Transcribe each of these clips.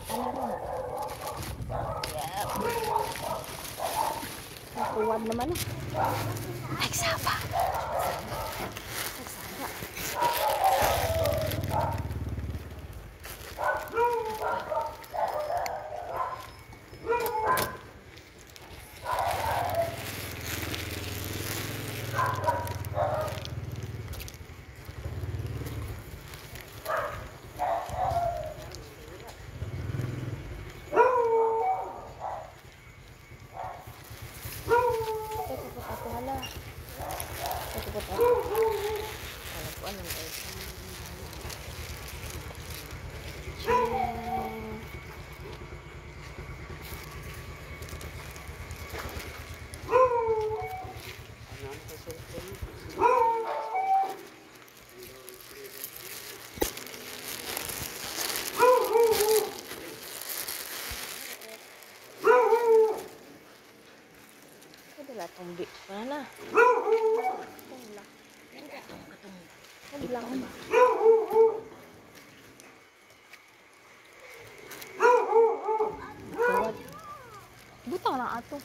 Ano ron? Tuwad naman eh. Nagsaba. Adalah tombik mana? Buta na ato.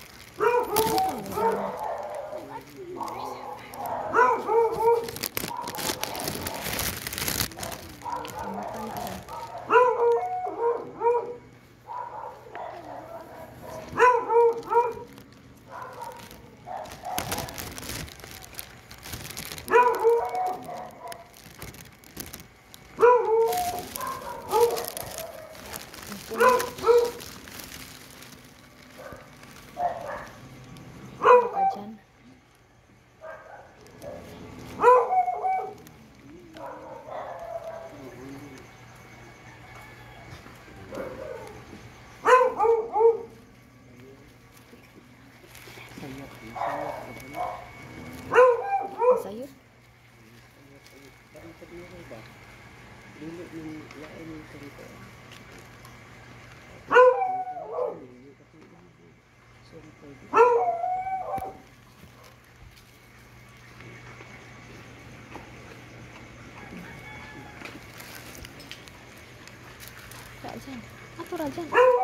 Sayur? Rajan, apa Rajan?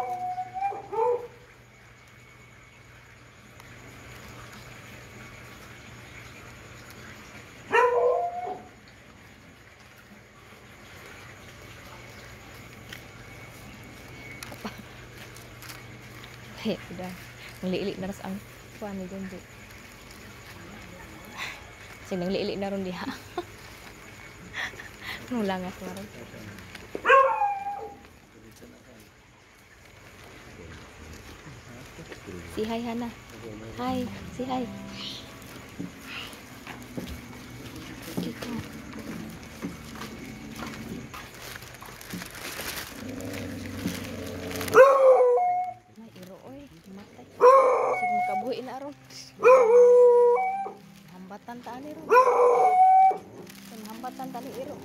Udah ngelilik naras ang kuan ni janji. Sing ngelilik naron diha. Nulang aku naron. Si hai Hana. Hai, si hai. Gitu. Buhi na ron. Hambatan tani ron. Hambatan tani iro.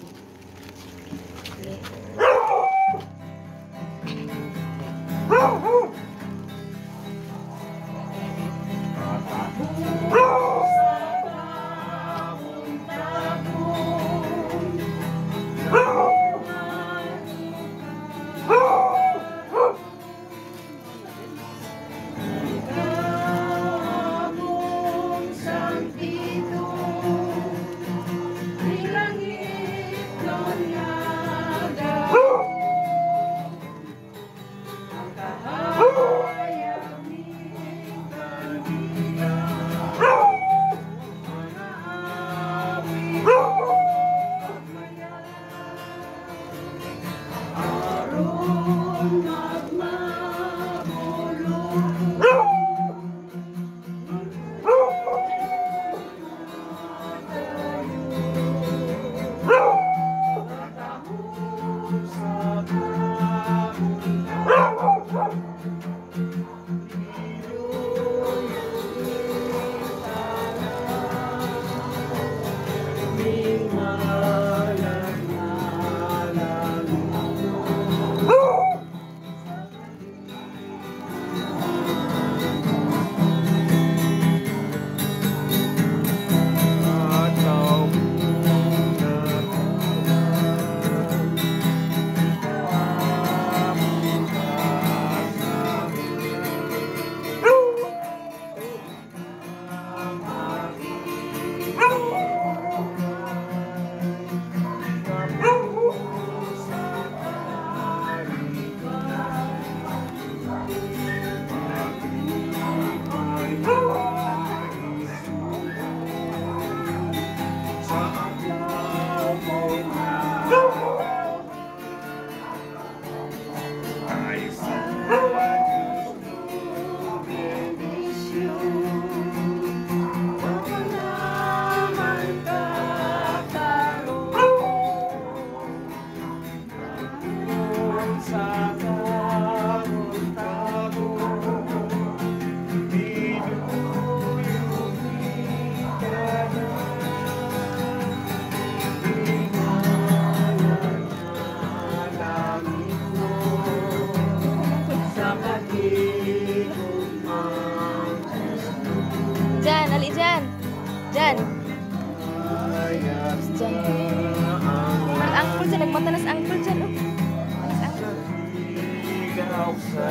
nagmatanas angkol dyan, oh. Tanas angkol. Ikaw sa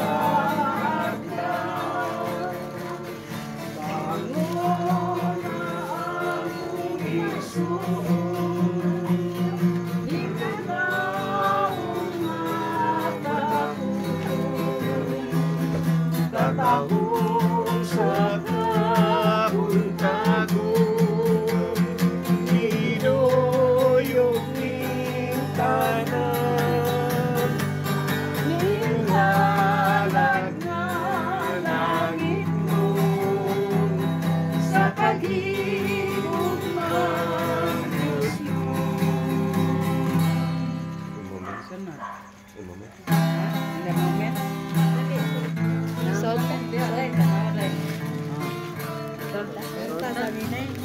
adlaw, bangon na akong isuon. Ikaw ang mata ko, tatahong sa kahon-kahon. Nidoyog ning tanan, nilalag na langit nun, sa paghimog ng Diyos mo. Solta. Solta sabi na eh.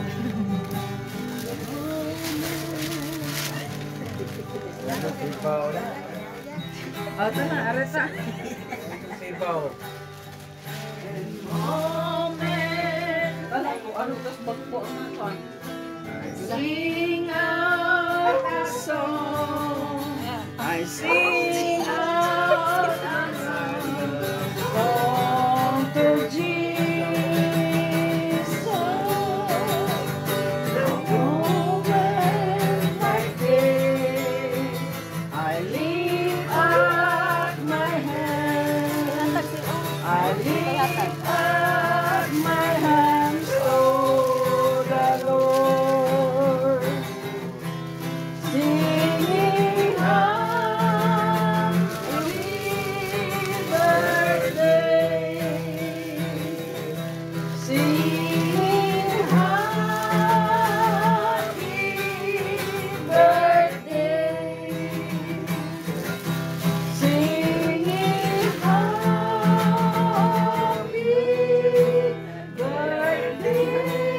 Sipaw na. Ito na, areta. Sipaw. Ano ko, ano tas bagpo na ito? Sing out a song, I sing out a song to Jesus. The moment like this, I lift up my hands, I lift up my hands, oh the Lord, singing happy birthday, singing happy birthday, singing happy birthday,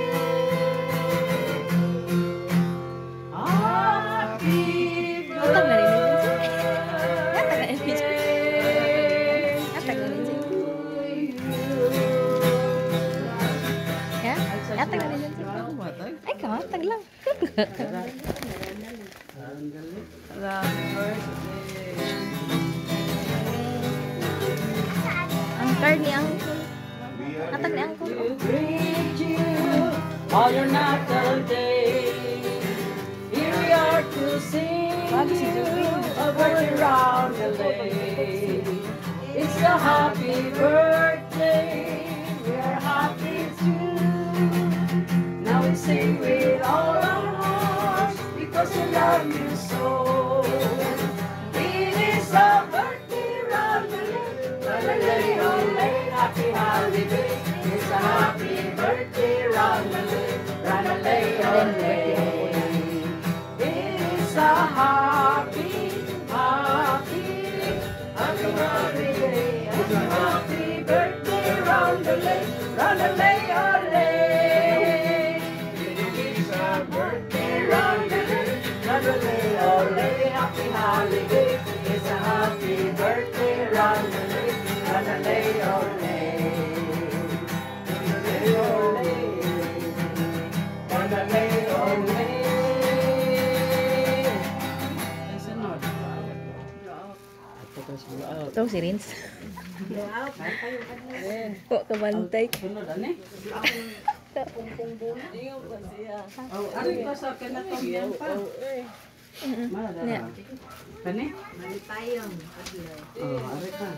happy Utang na rin yun, Sir. Yatag na rin yun, Sir. birthday Yatag na rin, Sir. to you. Ya? Yatag na rin yun, Sir. Ay, kamatag lang. Ang card ni Uncle. Atag ni Uncle. To greet you on your natal day. Here we are to sing you a birthday roundelay. It's a happy birthday. We are happy too. Now we sing with all our hearts because we love you so. It is a birthday roundelay. Roundelay, roundelay, happy holiday. It's a happy birthday roundelay. Roundelay, roundelay. It is a happy, happy, happy holiday. It's a happy birthday roundelay. Roundelay, roundelay. It is a birthday roundelay. Roundelay, roundelay, happy holiday. It's a happy birthday roundelay. Roundelay, roundelay. Roundelay, roundelay. Ito si Rins. Kok kabantay. Sunod, ano eh? Oh, ano ito sa kinatong yan pa? Nya. Kani? Oh, ari ka.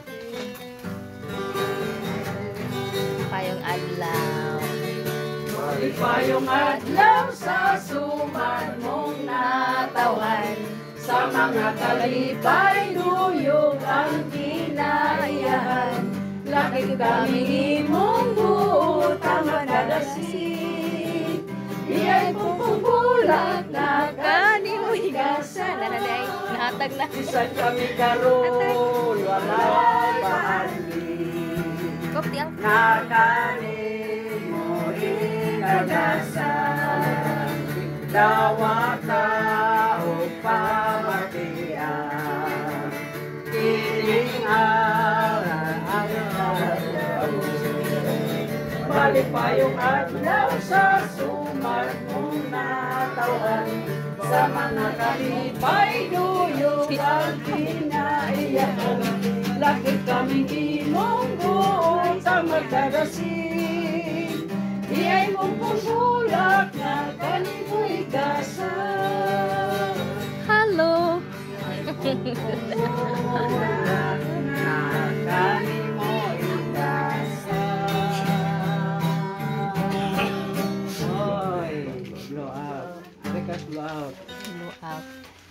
Payong adlaw. Payong adlaw sa suman mong natawan, sa mga kalipay duyog ang kinaiyahan. Lagi kami imong buutang madadasin, iya'y pupulak na Kani mo higasan. Nananay. Nahatag na. Isan kami karon, wala bahali. Kop di ang Nakanin mo inagasan, dawa ka o pamatian. Kiling balik pa yung adlaw sa sumat mong natawan, sa mga kalipay duyog at pinaiyak. Lagi kaming imong buong sa magdadasig. Iyay mong pumulak na kaniboy gasa. Hello. Kanimoy gasa. Oy, blow out. Rekas blow out. Blow out.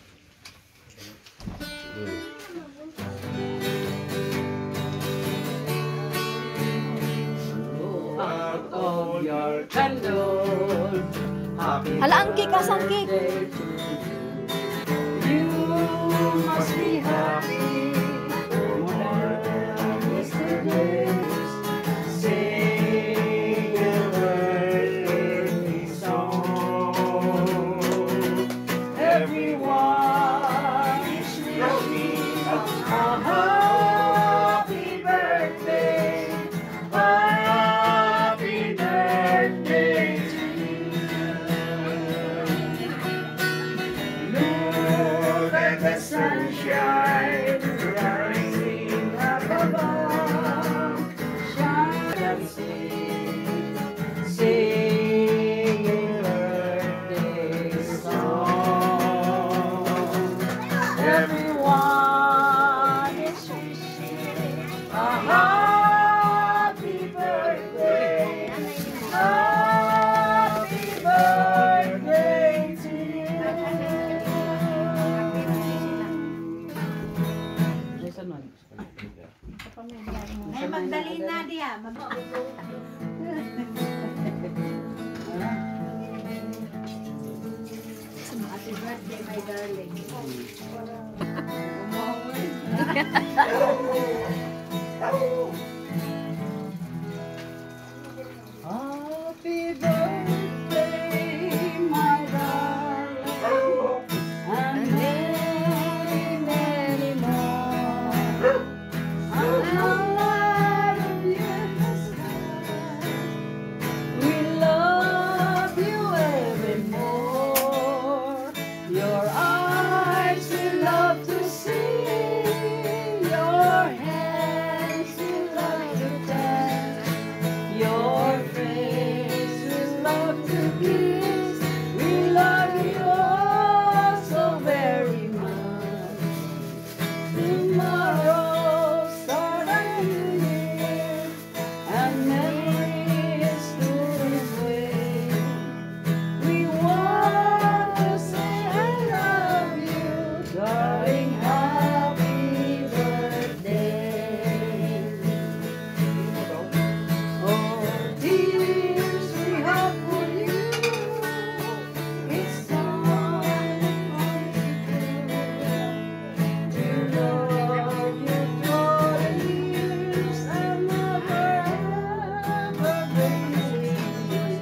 Blow out all your candles. Happy Hala, ang cake, asang cake? birthday to you. You must be happy. More than yesterday's. Sing a birthday song. Everyone is wishing a happy birthday. Happy birthday to you. Look at the sunshine rising up above. Shine and sing a birthday song. Everyone is wishing a happy birthday. Happy birthday to you. Ay, Magdalena diya. Happy birthday, my darling. Happy birthday, my darling, and many, many more. And a lot of years. We love you evermore. Your eyes we love to see. Your hands we love to dance. Your face we love to kiss. We love you all so very much. Tomorrow start a new year and memories to this way. We want to say I love you, darling. Happy birthday. Oh, tears we have for you. It's time to love you for the years and never ever break.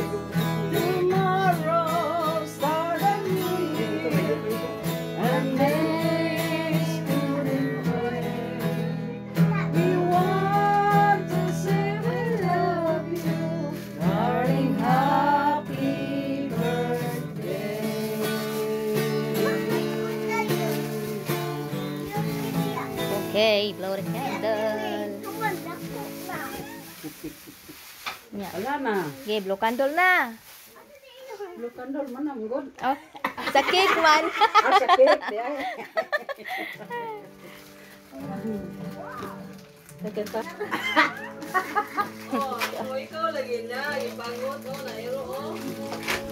Tomorrow start a new year and days couldn't wait. We want to say we love you, darling. Happy birthday. Okay, blow the candle. Nya. Wala na. Okay, blow candle na. Blue candle man ang good. Oh, sa cake man. Sakit. Sakit pa. Oh, ikaw lagi na. Ibangot, oh, nairo, oh.